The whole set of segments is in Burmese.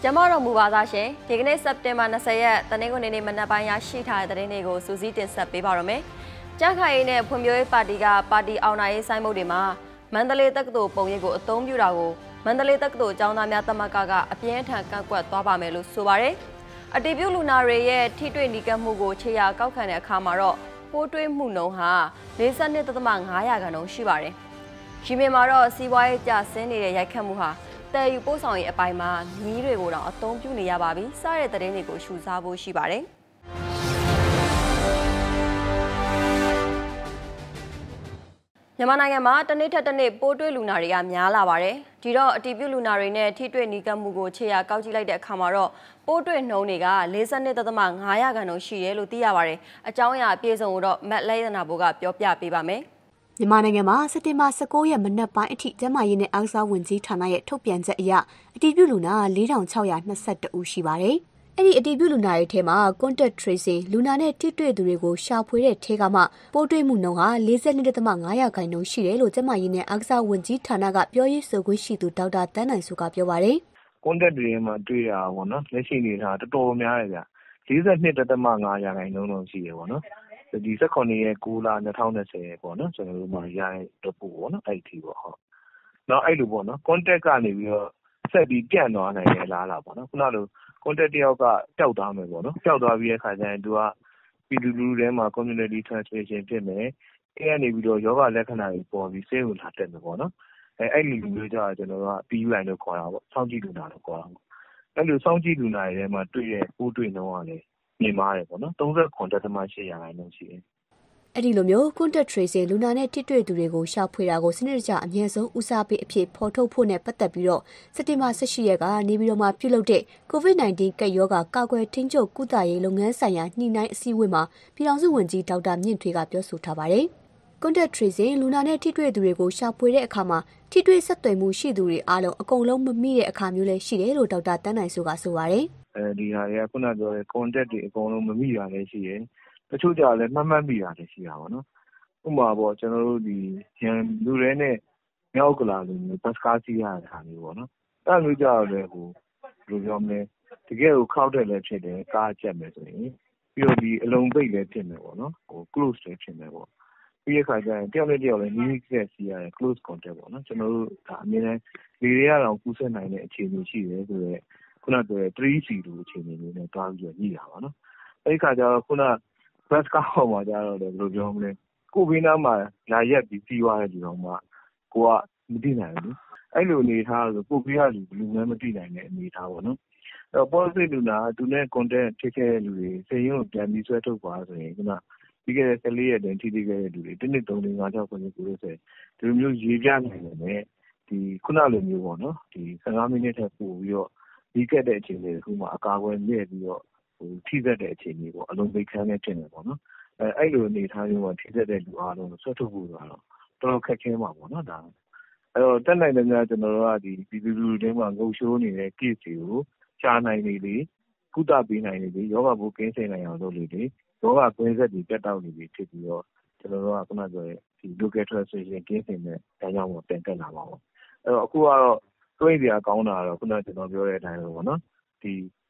ကျမတို့မူပါသားရှင်ဒီကနေ့စက်တင်ဘာ20ရက်တနင်္ဂနွေနေ့မနက်ပိုင်းရရှိထားတဲ့သတင်းတွေကိုစူးစီးတင်ဆက်ပေးပါရမယ်။ကြက်ခိုင်ရေးနဲ့ဖွံ့ဖြိုးရေးပါတီကပါတီအောင်နိုင်ရေးဆိုင်မုတ်တွေမှာမန္တလေးတက္ကသိုလ်ပုံရိပ်ကိုအသုံးပြုတာကိုမန္တလေးတက္ကသိုလ်ကျောင်းသားများသမဂ္ဂကအပြင်းထန်ကန့်ကွက်သွားပါမယ်လို့ဆိုပါတယ်။အတည်ပြုလူနာတွေရဲ့ထိတွေ့နီးကပ်မှုကိုခြေရာကောက်ခံတဲ့အခါမှာတော့ပိုးတွေ့မှုနှုန်းဟာ42.5% ရှိပါတယ်။ဒီမှာတော့စီးပွားရေးကျဆင်းနေတဲ့ရိုက်ခတ်မှုဟာတယ်ယူပို့ဆောင်ရေးအပိုင်းမှာမီးတွေကိုတော့အသုံးပြုနေရပါပြီ။စားတဲ့သတင်းတွေကိုရှုစားဖို့ရှိပါတယ်။မြန်မာနိုင်ငံမှာတနေ့ထက်တနေ့ပိုးတွေ့လူနာတွေကများလာပါတယ်။ဒီတော့အတည်ပြုလူနာတွေနဲ့ထိတွေ့နီးကပ်မှုကိုခြေရာကောက်ကြည့်လိုက်တဲ့အခါမှာတော့ပိုးတွေ့နှုန်းတွေက42.5% ရှိတယ်လို့သိရပါတယ်။အကြောင်းအရာအပြည့်စုံကိုတော့မက်လဲရနာဘိုကပြောပြပေးပါမယ်။မြန်မာနိုင်ငံမှာစက်တင်ဘာ19ရက်မနက်ပိုင်းအထိကျန်းမာရေးနဲ့အားကစားဝန်ကြီးဌာနရဲ့ထုတ်ပြန်ချက်အရအတည်ပြုလူနာ4622ဦးရှိပါတယ်။အဲ့ဒီအတည်ပြုလူနာတွေထဲမှာ contact tracing လူနာနဲ့ထိတွေ့သူတွေကိုရှာဖွေတဲ့ထဲကမှပိုးတွေ့မှုနှုန်းဟာ42.5% ရှိတယ်လို့ကျန်းမာရေးနဲ့အားကစားဝန်ကြီးဌာနကပြောရေးဆိုခွင့်ရှိသူဒေါက်တာတန်းနိုင်စုကပြောပါတယ်။ contact တွေမှာတွေ့ရပါဘောနော်လက်ရှိနေတာတော်တော်များတယ်ဗျ42.5% လုံးရှိတယ်ပေါ့နော်ဒီ18ရက်6လ2020ပေါ့နော်ကျွန်တော်တို့မှာရိုင်းတော့ပို့ပေါ့နော်အဲ့ဒီပေါ့ဟုတ်နောက်အဲ့လိုပေါ့နော် contact ကနေပြီးတော့ဆက်ပြီးပြန့်သွားနိုင်တဲ့လားလားပေါ့နော်ခုနလို contact တယောက်ကပျောက်သွားမယ်ပေါ့နော်ပျောက်သွားပြီးတဲ့ခါကျရင်သူကပြည်သူလူထုထဲမှာ community transmission ဖြစ်မယ်အဲ့ကနေပြီးတော့ယောဂလက္ခဏာတွေပေါ်ပြီးဆေးကိုလာတက်မယ်ပေါ့နော်အဲ့လိုမျိုးကြကျွန်တော်တို့က PUI လို့ခေါ်တာပေါ့စောင့်ကြည့်လူနာလို့ခေါ်တာပေါ့အဲ့လိုစောင့်ကြည့်လူနာတွေထဲမှာတွေ့တဲ့ပိုးတွေ့နှုန်းကလည်းမြင့်မားတယ်ပေါ့နော်39.8% ရှိတယ်အဲ့ဒီလိုမျိုး contact tracing လူနာနဲ့ထိတွေ့သူတွေကိုရှာဖွေတာကိုစနစ်တကျအမြဲဆုံးဦးစားပေးအဖြစ်ဖော်ထုတ်ဖို့နဲ့ပတ်သက်ပြီးတော့စက်တင်ဘာ18ရက်ကနေပြီးတော့မှပြုလုပ်တဲ့ COVID-19 ကပ်ရောဂါကာကွယ်ထိန်းချုပ်ကုသရေးလုပ်ငန်းဆိုင်ရာညှိနှိုင်းအစည်းအဝေးမှာပြည်ထောင်စုဝန်ကြီးဒေါက်တာမြင့်ထွေးကပြောဆိုထားပါတယ်။ contact tracing လူနာနဲ့ထိတွေ့သူတွေကိုရှာဖွေတဲ့အခါမှာထိတွေ့ဆက်သွယ်မှုရှိသူတွေအားလုံးအကုန်လုံးမမိတဲ့အခါမျိုးလည်းရှိတယ်လို့ဒေါက်တာတန်းနိုင်စုကဆိုပါတယ်။ဒီဟာတွေကခုနပြောတဲ့ contact တွေအကုန်လုံးမမိတာလည်းရှိတယ်တချို့ကြလည်းမှတ်မိတာလည်းရှိတာပေါ့နော်ဥပမာပေါ့ကျွန်တော်တို့ဒီရန်လူတွေနဲ့မြောက်ကလာလူမျိုးဘတ်စကားစီးရတဲ့ဟာမျိုးပေါ့နော်အဲ့လိုကြတော့လေဟိုဘယ်လိုပြောမလဲတကယ်ကိုခောက်တယ်လည်းဖြစ်တယ်ကားကျက်မယ်ဆိုရင်ပြီးတော့ဒီအလုံးပိတ်လည်းဖြစ်မယ်ပေါ့နော်ဟို close လည်းဖြစ်မယ်ပေါ့ပြီးရခါကျရင်တယောက်နဲ့တယောက်လည်းနီးနီးကပ်စီးရတယ် close contact ပေါ့နော်ကျွန်တော်တို့ဒါအမြဲတမ်းလေတွေကတော့ကူးစက်နိုင်တဲ့အခြေအနေရှိတယ်ဆိုတော့ခုနပြောတဲ့ 3C လိုအခြေအနေမျိုးနဲ့တွားပြီးတော့ညှိတာပါနော်အဲ့ဒီခါကျတော့ခုနဘတ်ကားပေါ်မှာကြတော့လေဘယ်လိုပြောမလဲကိုဘေးနားမှာလာရက်ပြီးပြီးသွားတဲ့ဒီတော့မှကိုကမသိနိုင်ဘူးအဲ့လိုအနေထားဆိုကိုဘေးကလူလည်းမသိနိုင်တဲ့အနေထားပေါ့နော်အဲ့တော့ positive လူနာသူနဲ့ contact ဖြစ်ခဲ့တဲ့လူတွေစိတ်ရင်းကိုပြန်ပြီးဆွဲထုတ်ပါဆိုရင်ခုနပြီးခဲ့တဲ့14ရက်တည်းထိထိခဲ့တဲ့လူတွေ1 2 3 4 5 6 9 10 11ဒီလိုမျိုးရေးပြနိုင်တယ်နဲ့ဒီခုနလိုမျိုးပေါ့နော်ဒီ15မိနစ်ထက်ပိုပြီးတော့ပြီးခဲ့တဲ့အခြေအနေတခုမှအကာအကွယ်မြဲပြီးတော့ဟိုထိသက်တဲ့အခြေအနေပေါ့အလုံးပိတ်ခန်းနဲ့ဖြစ်နေပေါ့နော်အဲ့လိုအနေထားမျိုးမှာထိသက်တဲ့လူအားလုံးဆွတ်ထုတ်ဖို့ဆိုတော့တော်တော်ခက်ခဲမှာပေါ့နော်ဒါအဲ့တော့တက်နိုင်တဲ့များကျွန်တော်တို့ကဒီပြည်သူလူထုတွေမှာငုံရှိုးနေတဲ့ case တွေကိုရှားနိုင်နေလေကုသပေးနိုင်နေလေယောဂဘိုးကင်းစိန်နိုင်အောင်လုပ်လေယောဂကွင်းဆက်တွေပြတ်တောက်နေပြီဖြစ်ပြီးတော့ကျွန်တော်တို့ကခုနပြောတဲ့ဒီ local translation ကင်းစိန်တဲ့ဒါကြောင့်မို့တင်တက်လာပါပေါ့အဲ့တော့အခုကတော့တွေးစရာကောင်းတာကတော့ခုနကျွန်တော်ပြောတဲ့အတိုင်းပဲပေါ့နော်ဒီ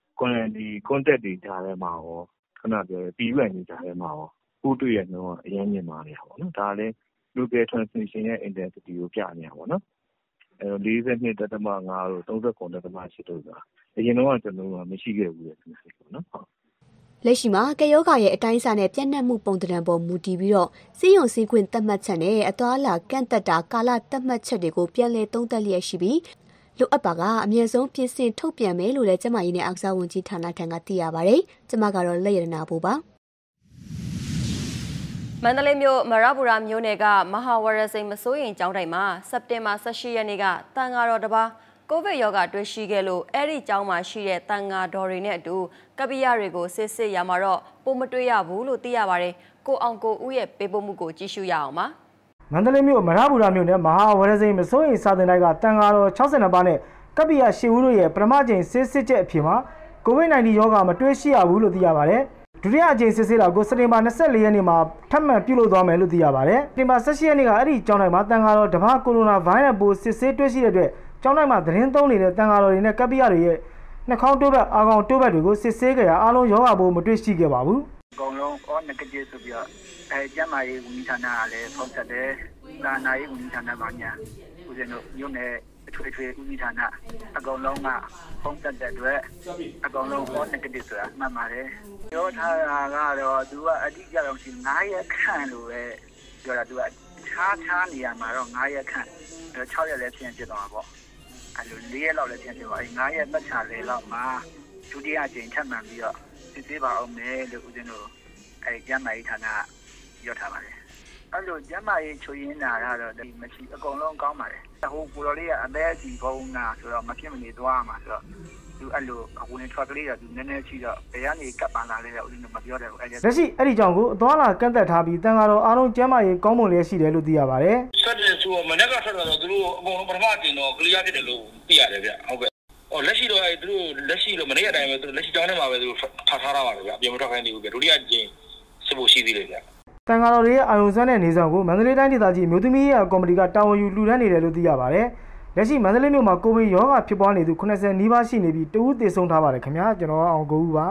contact တွေကြားထဲမှာရောခုနပြောတဲ့ PUI တွေကြားထဲမှာရောပိုးတွေ့ရနှုန်းကအရင်မြင်ပါနေတာပေါ့နော်ဒါလည်း local transmission ရဲ့ intensity ကိုပြနေတာပေါ့နော်အဲ42.5တို့39.8တို့ဆိုတာအရင်တော့ကျွန်တော်တို့မရှိခဲ့ဘူးလေပေါ့နော်ဟုတ်လက်ရှိမှာကယောဂါရဲ့အတိုင်းအဆနဲ့ပြန့်နှံ့မှုပုံသဏ္ဍာန်ပေါ်မူတည်ပြီးတော့စီးရုံစည်းခွင့်သတ်မှတ်ချက်နဲ့အသွားလာကန့်သက်တာကာလသတ်မှတ်ချက်တွေကိုပြန်လည်သုံးသပ်လျက်ရှိပြီးလိုအပ်ပါကအမြင့်ဆုံးပြင်ဆင်ထုတ်ပြန်မယ်လို့လည်းကျမကြီးနဲ့အားကစားဝန်ကြီးဌာနထံကသိရပါတယ်။ကျမကတော့လက်ရတနာဘူပါမန္တလေးမြို့မရပူရာမြို့နယ်ကမဟာဝရစိန်မစိုးရင်ကျောင်းတိုင်မှာစက်တင်ဘာ18ရက်နေ့ကတန်ဃာတော်တစ်ပါးကိုဗစ်ရောဂါတွေ့ရှိခဲ့လို့အဲ့ဒီကျောင်းမှာရှိတဲ့တန်ဃာတော်တွေနဲ့အတူကပ္ပိယတွေကိုစစ်စစ်ရမှာတော့ပိုမတွေ့ရဘူးလို့သိရပါတယ်။ကိုအောင်ကိုဦးရဲ့ပေးပို့မှုကိုကြည့်ရှုရအောင်ပါ။မန္တလေးမြို့မရပူရာမြို့နယ်မဟာဝရစိန်မစိုးရင်စာသင်တိုက်ကတန်ဃာတော်62ပါးနဲ့ကပ္ပိယ10ဦးတို့ရဲ့ပထမကျိန်စစ်စစ်ချက်အဖြစ်မှာကိုဗစ်-19 ရောဂါမတွေ့ရှိရဘူးလို့သိရပါတယ်။ဒုတိယအကြိမ်စစ်ဆေးတာကိုစက်တင်ဘာ24ရက်နေ့မှာထပ်မံပြုလုပ်သွားမယ်လို့သိရပါတယ်။စက်တင်ဘာ18ရက်နေ့ကအဲ့ဒီကျောင်းတိုင်းမှာတန်ဃာတော်တပါးကိုရိုနာဗိုင်းရပ်စ်ပိုးစစ်ဆေးတွေ့ရှိတဲ့အတွက်ကျောင်းတိုင်းမှာသတင်းသုံးနေတဲ့တန်ဃာတော်တွေနဲ့ကပ္ပိယတွေရဲ့နှာခေါင်းတိုးဘက်အာကောင်တိုးဘက်တွေကိုစစ်ဆေးကြရအားလုံးယောဂပိုးမတွေ့ရှိခဲ့ပါဘူးအကုန်လုံး all negative ဆိုပြီးတော့ကျန်းမာရေးဝန်ကြီးဌာနကလည်းဖုန်းဆက်တယ်။နာရေးဝန်ကြီးဌာနမှာညာဦးဇင်းတို့မြို့နယ်အထွေထွေဦးစီးဌာနအကုန်လုံးကဖုန်းဆက်တဲ့အတွက်အကုန်လုံး all negative ဆိုတာမှတ်ပါတယ်။ပြောထားတာကတော့သူကအတိအကျတော့ရှိ9ရက်ခန့်လို့ပဲပြောတာသူကခြားနေရမှာတော့9ရက်ခန့်6ရက်လည်းဖြစ်သွားမှာပေါ့။အဲ့လို4ရက်လောက်လည်းဖြစ်သွားပြီ9ရက်ပတ်ချာလေလောက်မှာဒုတိယကြိမ်ထပ်မှန်ပြီးတော့စစ်ဆေးပါအောင်မယ်လို့ဦးဇင်းတို့ကျန်းမာရေးဌာနပြောထားပါတယ်အဲ့လိုကျန်းမာရေးချွေရင်းတာကတော့မရှိအကုန်လုံးကောင်းပါတယ်ဟိုကိုတော်လေးကအသက်ကြီးဘုံနာဆိုတော့မဖြစ်မနေသွားမှာဆိုတော့သူအဲ့လိုအဝင်ထွက်ကလေးကသူနည်းနည်းရှိတော့ဘယ်ကနေကပ်ပါလာလဲဦးဇင်းတို့မပြောတယ်ဘူးလက်ရှိအဲ့ဒီကြောင့်ကိုအသွားလာကန့်သက်ထားပြီးတန်ဃာတော်အားလုံးကျန်းမာရေးကောင်းမွန်လျက်ရှိတယ်လို့သိရပါတယ်ဆက်တယ်ဆိုတော့မနေ့ကထွက်တော့သူတို့အကုန်လုံးပထမတင်တော့ကလျားဖြစ်တယ်လို့သိရတယ်ဗျဟုတ်ကဲ့လက်ရှိတော့သူတို့လက်ရှိတော့မနေ့ကအတိုင်းပဲသူလက်ရှိကြောင်းထဲမှာပဲသူထားတာပါဗျအပြင်မထွက်ခိုင်းနေဘူးဗျဒုတိယကျင်းစစ်ဖို့ရှိသေးတယ်ဗျတန်ဃာတော်တွေရဲ့အာယုံစွမ်းတဲ့နေဆောင်ကိုမန္တလေးတိုင်းဒေသကြီးမြို့သမီးရေးကော်မတီကတာဝန်ယူလှူဒန်းနေတယ်လို့သိရပါတယ်လက်ရှိမန္တလေးမြို့မှာကိုဗစ်ရောဂါဖြစ်ပွားနေသူ80နီးပါးရှိနေပြီးတဦးသေဆုံးထားပါတယ်ခင်ဗျာကျွန်တော်အောင်ကိုဦးပါ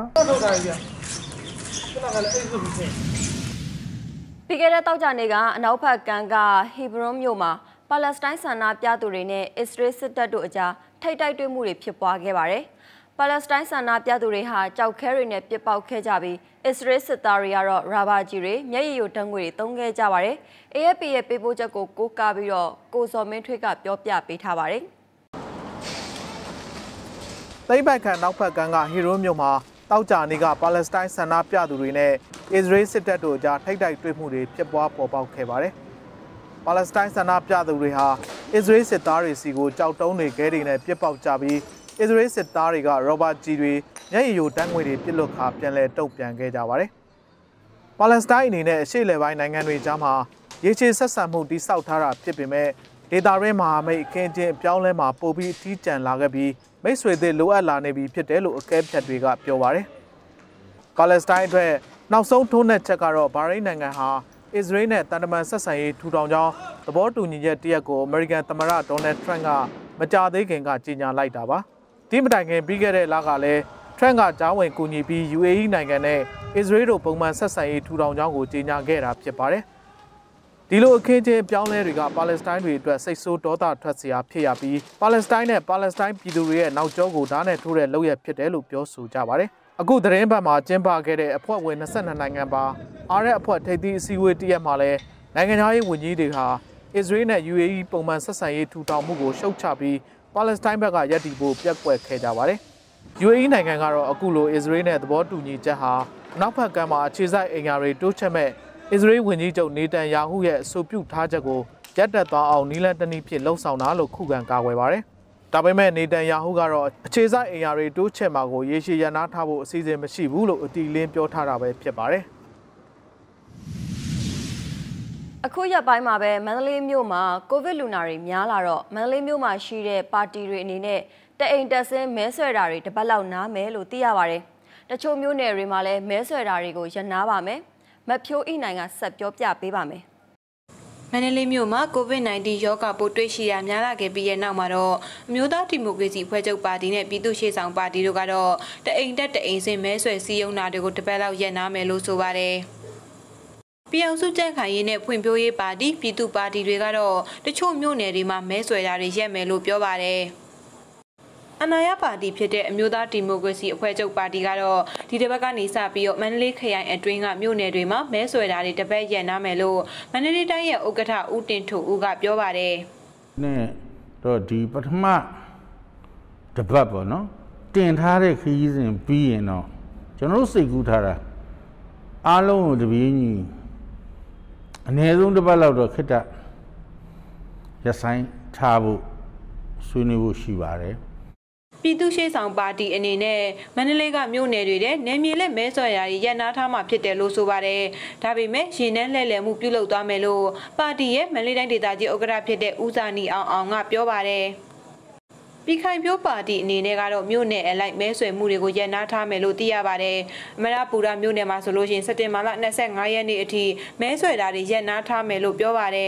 ပြီးခဲ့တဲ့တောက်ကြနေ့ကအနောက်ဘက်ကမ်းကဟီဘရွန်မြို့မှာပါလက်စတိုင်းဆန္ဒပြသူတွေနဲ့အစ္စရေးစစ်တပ်တို့အကြားထိပ်တိုက်တွေ့မှုတွေဖြစ်ပွားခဲ့ပါတယ်။ပါလက်စတိုင်းဆန္ဒပြသူတွေဟာကြောက်ခဲတွေနဲ့ပစ်ပေါက်ခဲ့ကြပြီးအစ္စရေးစစ်သားတွေကတော့ရာဘာကြီးတွေမျက်ရည်ယိုဓာတ်ငွေတွေသုံးခဲ့ကြပါတယ်။ AFP ရဲ့ပေးပို့ချက်ကိုကိုးကားပြီးတော့ကိုစော်မင်းထွေးကပြောပြပေးထားပါတယ်။သိပ္ပံခန့်နောက်ဘက်ကမ်းကဟီရိုးမြို့မှာတောက်ကြနေ့ကပါလက်စတိုင်းဆန္ဒပြသူတွေနဲ့အစ္စရေးစစ်တပ်တို့အကြားထိပ်တိုက်တွေ့မှုတွေဖြစ်ပွားပေါ်ပေါက်ခဲ့ပါတယ်။ပါလက်စတိုင်းဆန္ဒပြသူတွေဟာအစ္စရေးစစ်သားတွေစီကိုကြောက်တုံးတွေခဲတွေနဲ့ပစ်ပေါက်ကြပြီးအစ္စရေးစစ်သားတွေကရောဘာကြီးတွေမျက်ရည်ယိုဓာတ်ငွေတွေပစ်လွတ်ခါပြန်လည်တုံ့ပြန်ခဲ့ကြပါတယ်။ပါလက်စတိုင်းအနေနဲ့အရှေ့လယ်ပိုင်းနိုင်ငံတွေကြားမှာရေရှည်ဆက်ဆံမှုတိစောက်ထားတာဖြစ်ပေမဲ့ဒေတာရင်းမဟာမိတ်အခင်းချင်းအပြောင်းလဲမှာပိုပြီးအထီးကျန်လာခဲ့ပြီးမိတ်ဆွေသစ်လိုအပ်လာနေပြီဖြစ်တယ်လို့အကဲဖြတ်တွေကပြောပါတယ်။ပါလက်စတိုင်းအတွက်နောက်ဆုံးထိုးနှက်ချက်ကတော့ဘာရိန်းနိုင်ငံဟာအစ္စရေးနဲ့တန်တမန်ဆက်ဆံရေးထူထောင်ကြောင်းသဘောတူညီချက်တရက်ကိုအမေရိကန်သမ္မတဒေါ်နယ်ထရန့်ကမကြာသေးခင်ကကြေညာလိုက်တာပါ။ဒီမတိုင်ခင်ပြီးခဲ့တဲ့လကလည်းထရန့်ကကြားဝင်ကူညီပြီး UAE နိုင်ငံနဲ့အစ္စရေးတို့ပုံမှန်ဆက်ဆံရေးထူထောင်ကြောင်းကိုကြေညာခဲ့တာဖြစ်ပါတယ်။ဒီလိုအခင်းချင်းပြောင်းလဲတွေကပါလက်စတိုင်းတွေအတွက်စိတ်ဆိုးဒေါသထွက်စရာဖြစ်ရပြီးပါလက်စတိုင်းနဲ့ပါလက်စတိုင်းပြည်သူတွေရဲ့နောက်ကျောကိုဓာတ်နဲ့ထိုးတဲ့လုပ်ရဖြစ်တယ်လို့ပြောဆိုကြပါတယ်။အခုသတင်းပတ်မှာကျင်းပခဲ့တဲ့အဖွဲ့ဝင်22နိုင်ငံပါအားတဲ့အဖွဲ့ထိပ်သီးအစည်းအဝေးတရက်မှာလည်းနိုင်ငံခြားရေးဝန်ကြီးတွေဟာအစ္စရေးနဲ့ UAE ပုံမှန်ဆက်ဆံရေးထူထောင်မှုကိုရှုတ်ချပြီးပါလက်စတိုင်းဘက်ကရပ်တည်ဖို့ပြက်ကွက်ခဲ့ကြပါတယ်။ UAE နိုင်ငံကတော့အခုလိုအစ္စရေးနဲ့သဘောတူညီချက်ဟာနောက်ဘက်ကမ်းမှာအခြေစိုက်အင်အားတွေတိုးချဲ့မဲ့အစ္စရေးဝန်ကြီးချုပ်နေတန်ယာဟုရဲ့အဆိုပြုထားချက်ကိုရပ်တန့်သွားအောင်နီးလန်းတနည်းဖြင့်လှုံ့ဆော်တာလို့ခုခံကာကွယ်ပါတယ်။ဒါပေမဲ့နေတန်ယာဟုကတော့အခြေစိုက်အင်အားတွေတိုးချဲ့မှာကိုရေရှည်ရန်နာထားဖို့အစီအစဉ်မရှိဘူးလို့အတီလင်းပြောထားတာပဲဖြစ်ပါတယ်။အခုရက်ပိုင်းမှာပဲမန္တလေးမြို့မှာကိုဗစ်လူနာတွေများလာတော့မန္တလေးမြို့မှာရှိတဲ့ပါတီတွေအနေနဲ့တအိမ်တက်ဆင်းမဲဆွဲတာတွေတပတ်လောက်နားမယ်လို့သိရပါတယ်။တချို့မြို့နယ်တွေမှာလည်းမဲဆွဲတာတွေကိုရပ်နားပါမယ်။မဖြိုးအိနိုင်ကဆက်ပြောပြပေးပါမယ်။မန္တလေးမြို့မှာ COVID-19 ရောဂါပိုးတွေ့ရှိတာများလာခဲ့ပြီးတဲ့နောက်မှာတော့အမျိုးသားဒီမိုကရေစီဖွဲ့ချုပ်ပါတီနဲ့ပြည်သူ့ရှေ့ဆောင်ပါတီတို့ကတော့တအိမ်တက်တအိမ်ဆင်းမဲဆွဲစည်းရုံးတာတွေကိုတပတ်လောက်ရပ်နားမယ်လို့ဆိုပါတယ်။ပြည်အောင်စုကြံ့ခိုင်ရေးနဲ့ဖွံ့ဖြိုးရေးပါတီပြည်သူ့ပါတီတွေကတော့တချို့မြို့နယ်တွေမှာမဲဆွဲတာတွေရပ်မယ်လို့ပြောပါတယ်။အနာရပါတီဖြစ်တဲ့အမျိုးသားဒီမိုကရေစီအဖွဲ့ချုပ်ပါတီကတော့ဒီတစ်ပတ်ကနေစပြီးတော့မန္တလေးခရိုင်အတွင်းကမြို့နယ်တွေမှာမဲဆွဲတာတွေတစ်ပတ်ရပ်နားမယ်လို့မန္တလေးတိုင်းရဲ့ဥက္ကဋ္ဌဦးတင်ထွန်းဦးကပြောပါတယ်။နဲ့တော့ဒီပထမတစ်ပတ်ပေါ့နော်တင်ထားတဲ့ခရီးစဉ်ပြီးရင်တော့ကျွန်တော်တို့စိတ်ကူးထားတာအားလုံးကိုတပြေးညီအနည်းဆုံးတစ်ပတ်လောက်တော့ခက်တာရပ်ဆိုင်ထားဖို့ဆွေးနွေးဖို့ရှိပါတယ်ပြည်သူ့ရှေ့ဆောင်ပါတီအနေနဲ့မန္တလေးကမြို့နယ်တွေနဲ့နယ်မြေလက်မဲဆွဲရာတွေရပ်နားထားမှဖြစ်တယ်လို့ဆိုပါတယ်။ဒါပေမဲ့ရင်းနှန်းလှည့်လည်မှုပြုလုပ်သွားမယ်လို့ပါတီရဲ့မန္တလေးတိုင်းဒေသကြီးဥက္ကဋ္ဌဖြစ်တဲ့ဦးစာနီအောင်ကပြောပါတယ်။ပြည်ခိုင်ဖြိုးပါတီအနေနဲ့ကတော့မြို့နယ်အလိုက်မဲဆွဲမှုတွေကိုရပ်နားထားမယ်လို့သိရပါတယ်။အမရပူရမြို့နယ်မှာဆိုလို့ရှိရင်စက်တင်ဘာလ25ရက်နေ့အထိမဲဆွဲတာတွေရပ်နားထားမယ်လို့ပြောပါတယ်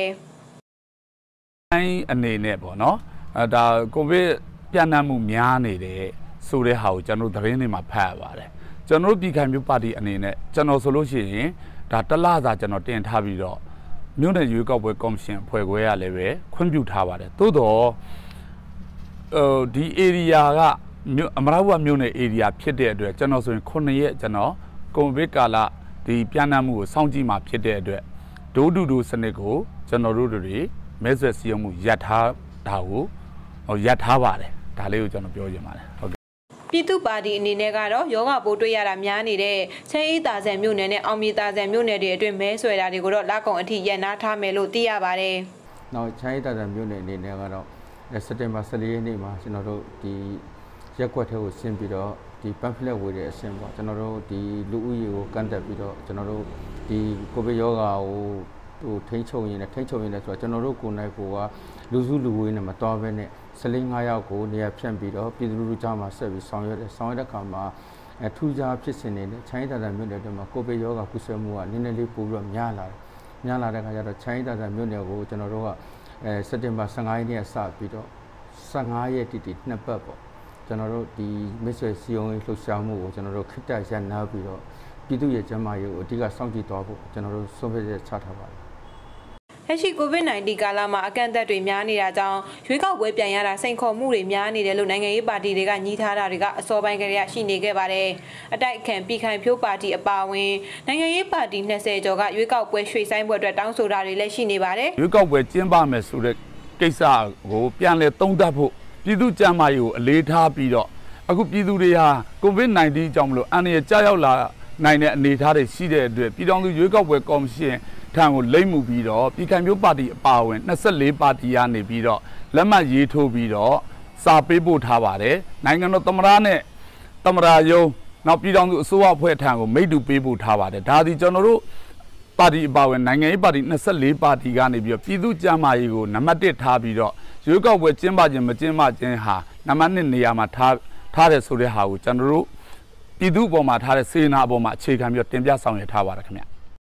။အဲဒီအနေနဲ့ပေါ့နော်။ဒါကိုဗစ်ပြန့်နှံ့မှုများနေတဲ့ဆိုတဲ့ဟာကိုကျွန်တော်သတင်းတွေမှာဖတ်ရပါတယ်ကျွန်တော်ပြည်ခိုင်မျိုးပါတီအနေနဲ့ကျွန်တော်ဆိုလို့ရှိရင်ဒါတလစာကျွန်တော်တင်ထားပြီးတော့မြို့နယ်ရွေးကောက်ပွဲကော်မရှင်ဖွဲ့ခွဲရလည်းပဲခွင့်ပြုထားပါတယ်သို့တော့ဒီ area ကအမရဘုရားမြို့နယ် area ဖြစ်တဲ့အတွက်ကျွန်တော်ဆိုရင်9ရက်ကျွန်တော်ကွန်ဗစ်ကာလဒီပြန်နှံ့မှုကိုစောင့်ကြည့်မှာဖြစ်တဲ့အတွက်ဒိုးဒူစနစ်ကိုကျွန်တော်တို့တွေမဲဆွယ်စည်းရုံးမှုရပ်ထားတာကိုရပ်ထားပါတယ်ဒါလေးကိုကျွန်တော်ပြောချင်ပါတယ်ဟုတ်ကဲ့ပြည်သူ့ပါတီအနေနဲ့ကတော့ယောဂပိုးတွေ့ရတာများနေတဲ့ချမ်းအေးတာဆန်မြို့နယ်နဲ့အောင်မြေတာဆန်မြို့နယ်တွေအတွင်းမဲဆွယ်တာတွေကိုတော့လက်ကုံအထိရပ်နားထားမယ်လို့သိရပါတယ်။နောက်ချမ်းအေးတာဆန်မြို့နယ်အနေနဲ့ကတော့စက်တင်ဘာ14ရက်နေ့မှာကျွန်တော်တို့ဒီရက်ကွက်ထဲကိုဆင်းပြီးတော့ဒီ pamphlet ဝေတဲ့အဆင့်ပေါ့ကျွန်တော်တို့ဒီလူဦးရေကိုကန့်တက်ပြီးတော့ကျွန်တော်တို့ဒီကိုဗစ်ရောဂါကိုထိန်းချုပ်ရင်းနဲ့ဆိုတော့ကျွန်တော်တို့ကိုယ်နိုင်ကိုကလူစုလူဝေးနဲ့မတော်ဘဲနဲ့15ယောက်ကိုနေရာဖြန့်ပြီးတော့ပြည်သူလူထုကြားမှာဆက်ပြီးဆောင်ရွက်တဲ့အခါမှာထူးခြားဖြစ်စဉ်တွေနဲ့ချိုင်းတာတာမြို့နယ်တွေမှာကိုဗစ်ရောဂါကူးစက်မှုကနည်းနည်းလေးပိုပြီးတော့များလာတဲ့အခါကျတော့ချိုင်းတာတာမြို့နယ်ကိုကျွန်တော်တို့ကစက်တင်ဘာ15ရက်နေ့စပြီးတော့15ရက်တိနှစ်ပတ်ပေါ့ကျွန်တော်တို့ဒီမစ်ဆွေစီယုံလှုပ်ရှားမှုကိုကျွန်တော်တို့ခိတ္တရနာပြီးတော့ပြည်သူ့ရဲ့ကျန်းမာရေးကိုအဓိကစောင့်ကြည့်သွားဖို့ကျွန်တော်တို့ဆုံးဖြတ်ချက်ချထားပါတယ်လက်ရှိ COVID-19 ကာလမှာအကန့်အသတ်တွေများနေတာကြောင့်ရွေးကောက်ပွဲပြန်ရတာစိန်ခေါ်မှုတွေများနေတယ်လို့နိုင်ငံရေးပါတီတွေကညှိထားတာတွေကအစောပိုင်းကတည်းကရှိနေခဲ့ပါတယ်။အတိုက်အခံပြည်ခိုင်ဖြိုးပါတီအပါအဝင်နိုင်ငံရေးပါတီ20ကျော်ကရွေးကောက်ပွဲရွှေ့ဆိုင်းပွဲအတွက်တောင်းဆိုတာတွေလည်းရှိနေပါတယ်။ရွေးကောက်ပွဲကျင်းပမယ်ဆိုတဲ့ကိစ္စကိုပြန်လည်သုံးသပ်ဖို့ပြည်သူ့ကျန်းမာရေးကိုအလေးထားပြီးတော့အခုပြည်သူတွေဟာ COVID-19 ကြောင့်မလို့အန္တရာယ်ကြားရောက်လာနိုင်တဲ့အနေအထားတွေရှိတဲ့အတွက်ပြည်ထောင်စုရွေးကောက်ပွဲကော်မရှင်ထံကိုလိမ့်မှုပြီးတော့ပြည်ခိုင်မျိုးပါတီအပါအဝင်24ပါတီကနေပြီးတော့လက်မှတ်ရေးထိုးပြီးတော့စာပေးပို့ထားပါတယ်နိုင်ငံတော်သမ္မတနဲ့သမ္မတရုံးနောက်ပြည်ထောင်စုအစိုးရအဖွဲ့ထံကိုမိတ္တူပေးပို့ထားပါတယ်ဒါဒီကျွန်တော်တို့ပါတီအပါအဝင်နိုင်ငံရေးပါတီ24ပါတီကနေပြီးတော့ပြည်သူ့ကျန်းမာရေးကိုနံပါတ်1ထားပြီးတော့ရွေးကောက်ပွဲကျင်းပခြင်းမကျင်းပခြင်းဟာနံပါတ်2နေရာမှာထားတဲ့ဆိုတဲ့ဟာကိုကျွန်တော်တို့ပြည်သူ့ပေါ်မှာထားတဲ့စေနာအပေါ်မှာအခြေခံပြီးတော့တင်ပြဆောင်ရွက်ထားပါတယ်ခင်ဗျ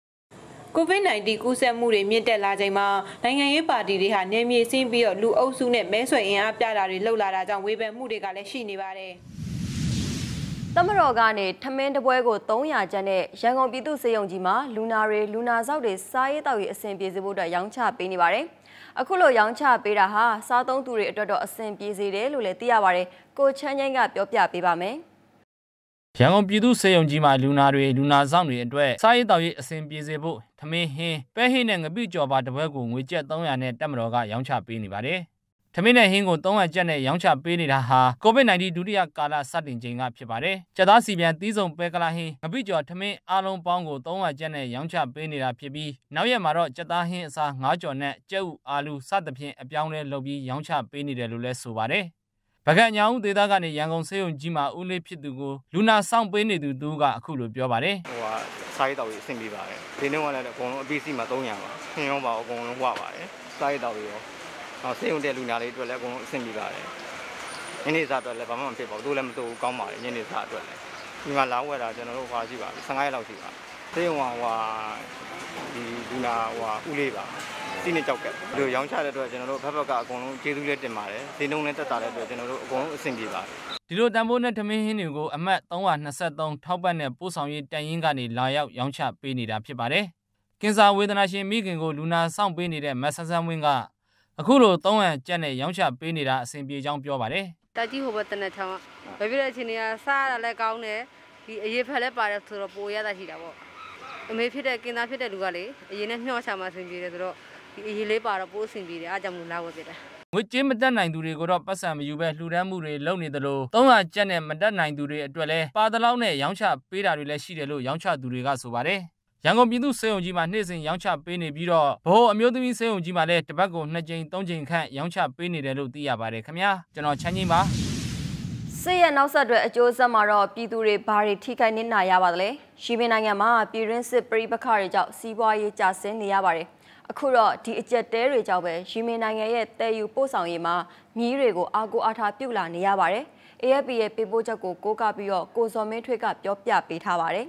COVID-19 ကူးစက်မှုတွေမြင့်တက်လာချိန်မှာနိုင်ငံရေးပါတီတွေဟာနေမြေဆင်းပြီးတော့လူအုပ်စုနဲ့မဲဆွယ်အင်အားပြတာတွေလှုပ်လာတာကြောင့်ဝေဖန်မှုတွေကလည်းရှိနေပါတယ်။သမတော်ကနေထမင်းတပွဲကို300ကျပ်နဲ့ရန်ကုန်ပြည်သူ့စေယုံကြီးမှာလူနာဆောက်တွေစားရေးတောက်ရေးအဆင်ပြေစေဖို့အတွက်ရောင်းချပေးနေပါတယ်။အခုလိုရောင်းချပေးတာဟာစားသုံးသူတွေအတွက်တော့အဆင်ပြေစေတယ်လို့လည်းသိရပါတယ်။ကိုချမ်းချင်းကပြောပြပေးပါမယ်။ရန်ကုန်ပြည်သူ့စေယုံကြီးမှာလူနာဆောင်တွေအတွက်စားရေးတောက်ရေးအဆင်ပြေစေဖို့ထမင်းဟင်းပဲဟင်းနဲ့ငပိကြော်ပါတပွဲကိုငွေကျပ်300နဲ့တက်မတော်ကရောင်းချပေးနေပါတယ်။ထမင်းနဲ့ဟင်းကို300ကျပ်နဲ့ရောင်းချပေးနေတာဟာ COVID-19 ဒုတိယကာလစတင်ချိန်ကဖြစ်ပါတယ်။ကျက်သားစီပြန်သီးစုံပဲကလာဟင်းငပိကြော်ထမင်းအားလုံးပေါင်းကို300ကျပ်နဲ့ရောင်းချပေးနေတာဖြစ်ပြီးနောက်ရက်မှာတော့ကျက်သားဟင်းအစား9ကြော်နဲ့ကြက်ဥအာလူစသဖြင့်အပြောင်းလဲလုပ်ပြီးရောင်းချပေးနေတယ်လို့လည်းဆိုပါတယ်။ဗကညာဦးဒေသကနေရန်ကုန်စေယုံကြီးမှာဦးလေးဖြစ်သူကိုလူနာဆောင်ပေးနေသူကအခုလိုပြောပါတယ်စားရေးတောက်ရေးအဆင်ပြေပါတယ်ဒီနေ့ကလည်းအကုန်လုံးအပစ္စည်းမှာ300ပါခင်းရောပါအကုန်လုံးဝပါတယ်စားရေးတောက်ရေးရောစေယုံတဲ့လူနာလေးအတွက်လည်းအကုန်လုံးအဆင်ပြေပါတယ်ညနေစာအတွက်လည်းဘာမှမဖြစ်ပါဘူးတို့လည်းမတူကောင်းပါတယ်ညနေစာအတွက်လည်းဒီမှာလာဝယ်တာကျွန်တော်တို့ဟွာရှိပါပြီ15ရက်လောက်ရှိပါစေယုံဟွာဒီလူနာဦးလေးပါဒီနေ့ကြောက်ကဒီရောင်းချတဲ့အတွက်ကျွန်တော်တို့ဘက်ကအကုန်လုံးကျေးဇူးလည်းတင်ပါတယ်ဈေးနှုန်းလည်းတက်တာတဲ့အတွက်ကျွန်တော်တို့အကုန်လုံးအဆင်ပြေပါတယ်ဒီလိုတန်ဖိုးနဲ့ထမင်းဟင်းတွေကိုအမှတ်323ထောက်ပံ့တဲ့ပို့ဆောင်ရေးတန်ရင်ကနေလာရောက်ရောင်းချပေးနေတာဖြစ်ပါတယ်ကင်ဆာဝေဒနာရှင်မိခင်ကိုလူနာဆောင်ပေးနေတဲ့မဆန်းဆန်းဝင်းကအခုလို300ကျပ်နဲ့ရောင်းချပေးနေတာအဆင်ပြေကြောင်းပြောပါတယ်တက်ကြီးဟိုဘက်တနက်ချောင်းကဘယ်ပြည့်တဲ့အချိန်ကစားရတာလည်းကောင်းတယ်ဒီအရေးဖက်လည်းပါတယ်ဆိုတော့ပိုရတာရှိတာပေါ့အမေဖြစ်တဲ့ကင်သားဖြစ်တဲ့လူကလေအရင်နဲ့မျှော့ချမှအဆင်ပြေတယ်ဆိုတော့ဒီအရေးလေးပါတော့ပိုးအဆင်ပြေတယ်အားကြောင့်မလို့လာဝယ်ပြတယ်ငွေကြေးမတက်နိုင်သူတွေကိုတော့ပတ်စံမယူပဲလှူဒန်းမှုတွေလုပ်နေသလို300ကျပ်နဲ့မတက်နိုင်သူတွေအတွက်လည်းပါတလောက်နဲ့ရောင်းချပေးတာတွေလည်းရှိတယ်လို့ရောင်းချသူတွေကဆိုပါတယ်ရန်ကုန်ပြည်သူ့စေယုံကြီးမှာနေ့စဉ်ရောင်းချပေးနေပြီးတော့ဗဟိုအမျိုးသမီးစေယုံကြီးမှာလည်းတစ်ပတ်ကို2ကြိမ်3ကြိမ်ခန့်ရောင်းချပေးနေတယ်လို့သိရပါတယ်ခင်ဗျာကျွန်တော်ချမ်းချင်းပါစစ်ရဲ့နောက်ဆက်တွဲအကျိုးဆက်မှာတော့ပြည်သူတွေဘာတွေထိခိုက်နစ်နာရပါသလဲရှိမင်းနိုင်ငံမှာပြည်တွင်းစစ်ပဋိပက္ခတွေကြောင့်စီးပွားရေးကျဆင်းနေရပါတယ်အခုတော့ဒီအကျက်တဲတွေကြောင့်ပဲရှိမင်းနိုင်ငံရဲ့တည်ယူပို့ဆောင်ရေးမှာမြီးတွေကိုအားကိုးအားထားပြုတ်လာနေရပါတယ်။ AFP ရဲ့ပေးပို့ချက်ကိုကိုးကားပြီးတော့ကိုစော်မင်းထွေးကပြောပြပေးထားပါတယ်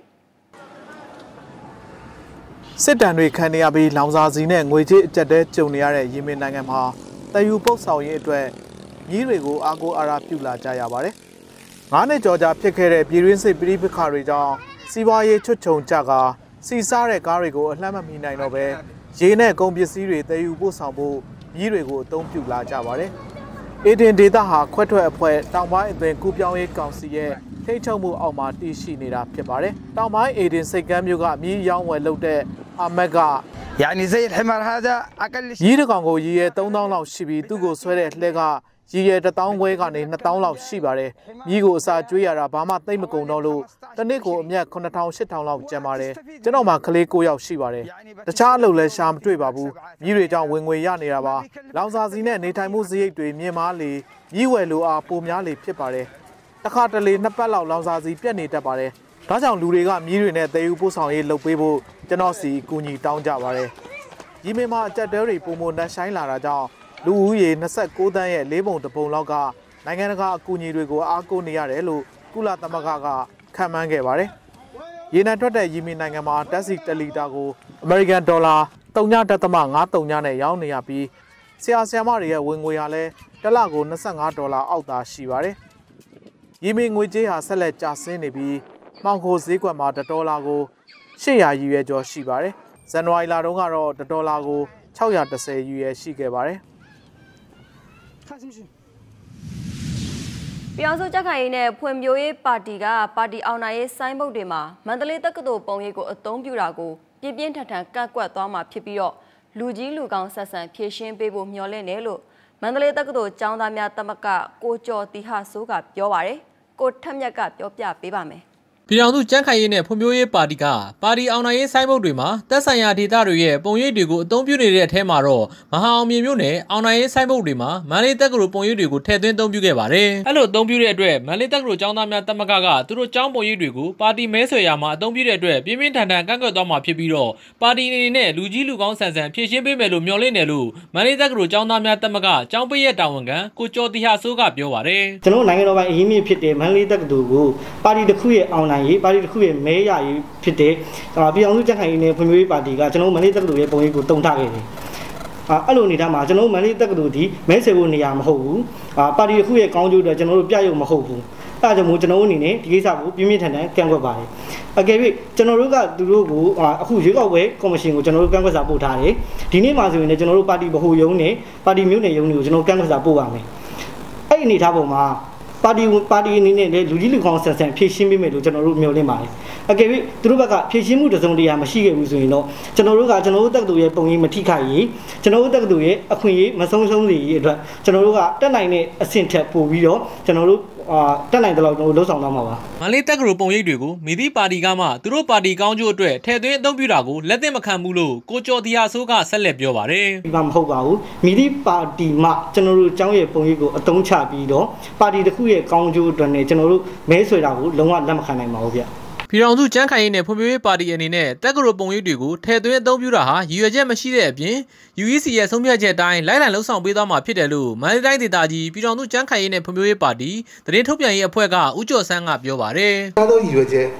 စစ်တမ်းတွေခံနေရပြီးလောင်စာစီနဲ့ငွေကြေးအကျက်တဲကြုံနေရတဲ့ယီမင်နိုင်ငံမှာတည်ယူပို့ဆောင်ရေးအတွက်မြီးတွေကိုအားကိုးအားထားပြုတ်လာကြရပါတယ်။ 9 နှစ်ကျော်ကြာဖြစ်ခဲ့တဲ့ပြည်တွင်းစစ်ပြည်ပခါတွေကြောင့်စီးပွားရေးချွတ်ချုံကြကစီစားတဲ့ကားတွေကိုအလှမ်းမမီနိုင်တော့ပဲရေနဲ့ကုန်ပစ္စည်းတွေတည်ယူပို့ဆောင်ဖို့မြီးတွေကိုအသုံးပြုလာကြပါတယ်။အေဒင်ဒေတာဟာခွဲထွက်အဖွဲ့တောင်ပိုင်းအသွင်ကူးပြောင်းရေးကောင်စီရဲ့ထိန်းချုပ်မှုအောက်မှာတည်ရှိနေတာဖြစ်ပါတယ်။တောင်ပိုင်းအေဒင်စိတ်ကမ်းမြို့ကမြီးရောင်းဝယ်လုပ်တဲ့အာမက်က يعني زي الحمار هذا أقل မြီးတကောင်ကိုရေရဲ3000လောက်ရှိပြီးသူ့ကိုဆွဲတဲ့လှဲကရေရဲ1000ခွဲကနေ2000လောက်ရှိပါတယ်။မြီးကိုအစာကျွေးရတာဘာမှသိမ့်မကုန်တော့လို့တစ်နေ့ကိုအမြတ်9000 8000လောက်ကျန်ပါတယ်။ကျွန်တော်မှကလေး9ယောက်ရှိပါတယ်။တခြားအလုပ်လည်းရှာမတွေ့ပါဘူး။မြီးတွေကြောင့်ဝင်ငွေရနေတာပါ။လောင်စာစီနဲ့နေထိုင်မှုစရိတ်တွေမြင့်မားလေမြီးဝယ်လိုအားပိုများလေဖြစ်ပါတယ်။တစ်ခါတလေ2ပတ်လောက်လောင်စာစီပြတ်နေတတ်ပါတယ်။ဒါကြောင့်လူတွေကမြီးတွေနဲ့တည်ယူပို့ဆောင်ရေးလုပ်ပေးဖို့ကျွန်တော်စီအကူအညီတောင်းကြပါတယ်။ဒီမေမှာအကြက်တဲတွေပုံမနှက်ဆိုင်လာတာကြောင့်လူဦးရေ29သန်းရဲ့၄ပုံ1ပုံလောက်ကနိုင်ငံတကာအကူအညီတွေကိုအားကိုးနေရတယ်လို့ကုလသမဂ္ဂကခန့်မှန်းခဲ့ပါတယ်။ရေနံထွက်တဲ့ယီမင်နိုင်ငံမှာဓာတ်ဆီ1လီတာကိုအမေရိကန်ဒေါ်လာ3.53နဲ့ရောင်းနေရပြီးဆရာမတွေရဲ့ဝင်ငွေဟာလည်းတစ်လကို$25အောက်သာရှိပါတယ်။ယီမင်ငွေကြေးဟာဆက်လက်ကျဆင်းနေပြီးမှောင်ခိုဈေးကွက်မှာ$ကို800ယူရဲကျော်ရှိပါတယ်။ဇန်နဝါရီလတုန်းကတော့$ကို610ယူရဲရှိခဲ့ပါတယ်။ပြောင်းစုကြက်ခိုင်ရေးနဲ့ဖွံ့ဖြိုးရေးပါတီကပါတီအောင်နိုင်ရေးဆိုင်းဘုတ်တွေမှာမန္တလေးတက္ကသိုလ်ပုံရိပ်ကိုအသုံးပြုတာကိုပြင်းပြင်းထန်ထန်ကန့်ကွက်သွားမှာဖြစ်ပြီးတော့လူကြီးလူကောင်းဆက်ဆံဖြည့်ရှင်းပေးဖို့မျှော်လင့်တယ်လို့မန္တလေးတက္ကသိုလ်ကျောင်းသားများသမဂ္ဂကိုကျော်တီဟာဆိုးကပြောပါတယ်ကိုထက်မြက်ကပြောပြပေးပါမယ်ပြည်ထောင်စုကြမ်းခိုင်ရေးနဲ့ဖွံ့ဖြိုးရေးပါတီကပါတီအောင်နိုင်ရေးဆိုင်းဘုတ်တွေမှာတက်ဆိုင်ရာဒေသတွေရဲ့ပုံရိပ်တွေကိုအသုံးပြုနေတဲ့အထဲမှာတော့မဟာအောင်မြင်မြို့နယ်အောင်နိုင်ရေးဆိုင်းဘုတ်တွေမှာမန္တလေးတက္ကသိုလ်ပုံရိပ်တွေကိုထည့်သွင်းအသုံးပြုခဲ့ပါတယ်။အဲ့လိုအသုံးပြုတဲ့အတွက်မန္တလေးတက္ကသိုလ်ကျောင်းသားများသမဂ္ဂကသူတို့ကျောင်းပုံရိပ်တွေကိုပါတီမဲဆွယ်ရာမှာအသုံးပြုတဲ့အတွက်ပြင်းပြင်းထန်ထန်ကန့်ကွက်သွားမှာဖြစ်ပြီးတော့ပါတီအနေနဲ့လူကြီးလူကောင်းဆန်ဆန်ဖြည့်ရှင်းပေးမယ်လို့မျှော်လင့်တယ်လို့မန္တလေးတက္ကသိုလ်ကျောင်းသားများသမဂ္ဂကျောင်းပိရဲ့တာဝန်ခံကိုကျော်တီဟာဆိုးကပြောပါတယ်။ကျွန်တော်နိုင်ငံတော်ပိုင်းအရေးမြစ်ဖြစ်တဲ့မန္တလေးတက္ကသိုလ်ကိုပါတီတစ်ခုရဲ့အောင်နိုင်ရေးပါတီတစ်ခုရဲ့မဲရရေးဖြစ်တဲ့ပြည်အောင်စုကြက်ခိုင်ရေးနဲ့ဖွံ့ဖြိုးရေးပါတီကကျွန်တော်မန္တလေးတက္ကသိုလ်ရဲ့ပုံရိပ်ကိုတုံ့ထားခဲ့တယ်။အဲ့လိုအနေထားမှာကျွန်တော်မန္တလေးတက္ကသိုလ်ဒီမဲဆွယ်ဖို့နေရာမဟုတ်ဘူး။ပါတီတစ်ခုရဲ့ကောင်းကျိုးအတွက်ကျွန်တော်တို့ပြရုံမဟုတ်ဘူး။အဲဒါကြောင့်မို့ကျွန်တော်တို့အနေနဲ့ဒီကိစ္စကိုပြင်းပြင်းထန်ထန်ကန့်ကွက်ပါတယ်။အကယ်၍ကျွန်တော်တို့ကသူတို့ကိုအခုရွေးကောက်ပွဲကော်မရှင်ကိုကျွန်တော်တို့ကန့်ကွက်စာပို့ထားတယ်။ဒီနေ့မှဆိုရင်လည်းကျွန်တော်တို့ပါတီဗဟိုရုံးနဲ့ပါတီမြို့နယ်ရုံးတွေကိုကျွန်တော်ကန့်ကွက်စာပို့ပါမယ်။အဲ့ဒီအနေထားပေါ်မှာပါတီအနေနဲ့လည်းလူကြီးလူကောင်းဆန်ဆန်ဖြည့်ရှင်းပေးမယ်လို့ကျွန်တော်တို့မျှော်လင့်ပါတယ်။အကယ်၍သူတို့ဘက်ကဖြည့်ရှင်းမှုတစုံတရာမရှိခဲ့ဘူးဆိုရင်တော့ကျွန်တော်တို့တက္ကသိုလ်ရဲ့ပုံရိပ်မထိခိုက်ရေးကျွန်တော်တို့တက္ကသိုလ်ရဲ့အခွင့်အရေးမဆုံးရှုံးစေရေးအတွက်ကျွန်တော်တို့ကတက်နိုင်တဲ့အဆင့်ထက်ပိုပြီးတော့ကျွန်တော်တို့တက်နိုင်တဲ့လောက်ကျွန်တော်တို့လှုပ်ဆောင်သွားမှာပါ။မန္တလေးတက္ကသိုလ်ပုံရိပ်တွေကိုမိသည့်ပါတီကမှသူတို့ပါတီကောင်းကျိုးအတွက်ထည့်သွင်းအသုံးပြုတာကိုလက်သင့်မခံဘူးလို့ကိုကျော်တီဟာဆိုးကဆက်လက်ပြောပါတယ်။ဒီမှာမဟုတ်ပါဘူး။မိသည့်ပါတီမှကျွန်တော်တို့ကျောင်းရဲ့ပုံရိပ်ကိုအသုံးချပြီးတော့ပါတီတစ်ခုရဲ့ကောင်းကျိုးအတွက်နဲ့ကျွန်တော်တို့မဲဆွယ်တာကိုလုံးဝလက်မခံနိုင်ပါဘူးဗျ။ပြည်ထောင်စုကြမ်းခိုင်ရေးနဲ့ဖွံ့ဖြိုးရေးပါတီအနေနဲ့တက္ကသိုလ်ပုံရိပ်တွေကိုထည့်သွင်းအသုံးပြုတာဟာရည်ရွယ်ချက်မရှိတဲ့အပြင် UEC ရဲ့ဆုံးဖြတ်ချက်အတိုင်းလိုက်လံလှုပ်ဆောင်ပေးသွားမှာဖြစ်တယ်လို့မန္တလေးတိုင်းဒေသကြီးပြည်ထောင်စုကြမ်းခိုင်ရေးနဲ့ဖွံ့ဖြိုးရေးပါတီသတင်းထုတ်ပြန်ရေးအဖွဲ့ကဦးကျော်ဆန်းကပြောပါတယ်။ဒါတော့ရည်ရွယ်ချက်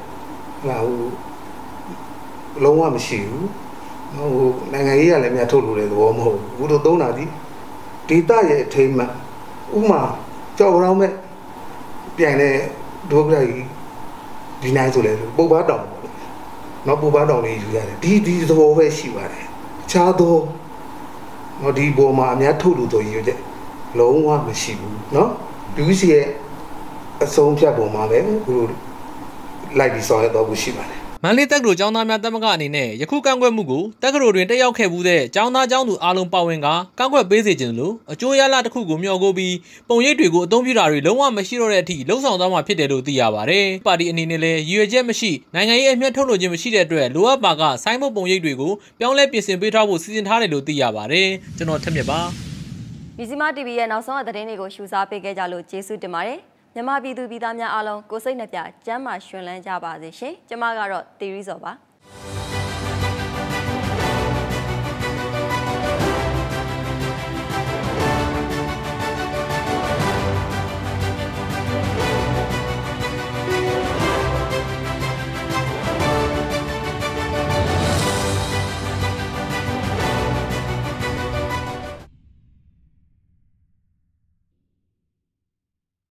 လုံးဝမရှိဘူး။နိုင်ငံရေးကလည်းမြတ်ထုတ်လို့တဲ့သဘောမဟုတ်ဘူး။ဘုတို့သုံးတာဒီဒေသရဲ့အထိမ်းအမှတ်ဥမာကြောက်ရောင်းမဲ့ပြန်တဲ့ဒုက္ခကြီးဒီနိုင်ဆိုလဲပုပ်ပါတောင်ပေါ့။နော်ပုပ်ပါတောင်လေးယူရတယ်။ဒီသဘောပဲရှိပါတယ်။အခြားသောဒီပေါ်မှာအများထုတ်လို့ဆိုရည်ရွယ်ချက်လုံးဝမရှိဘူးเนาะ။ UC ရဲ့အဆုံးဖြတ်ပုံမှာပဲဘုတို့လိုက်ပြီးဆောင်ရတော့ဘူးရှိပါတယ်မန္တလေးတက္ကသိုလ်ကျောင်းသားများသမဂ္ဂအနေနဲ့ယခုကန့်ကွက်မှုကိုတက္ကသိုလ်တွင်တက်ရောက်ခဲ့မှုတဲ့ကျောင်းသားကျောင်းသူအားလုံးပါဝင်ကကန့်ကွက်ပေးစေခြင်းလို့အကျိုးရလဒ်တစ်ခုကိုမျှော်ကိုပြီးပုံရိပ်တွေကိုအသုံးပြုတာတွေလုံးဝမရှိတော့တဲ့အထိလှုံ့ဆော်သွားမှာဖြစ်တယ်လို့သိရပါတယ်။ပါတီအနေနဲ့လည်းရည်ရွယ်ချက်မရှိနိုင်ငံရေးအမျှထုတ်လို့ခြင်းမရှိတဲ့အတွက်လိုအပ်ပါကဆိုင်းဘုတ်ပုံရိပ်တွေကိုပြောင်းလဲပြင်ဆင်ပေးထားဖို့စီစဉ်ထားတယ်လို့သိရပါတယ်။ကျွန်တော်ထက်မြက်ပါ။ Mizzima TV ရဲ့နောက်ဆုံးသတင်းတွေကိုရှုစားပေးခဲ့ကြလို့ကျေးဇူးတင်ပါတယ်။မြန်မာပြည်သူပြည်သားများအားလုံးကိုစိတ်နှပြကျန်းမာရွှင်လန်းကြပါစေရှင်။ကျွန်မကတော့တီရီစောပါ။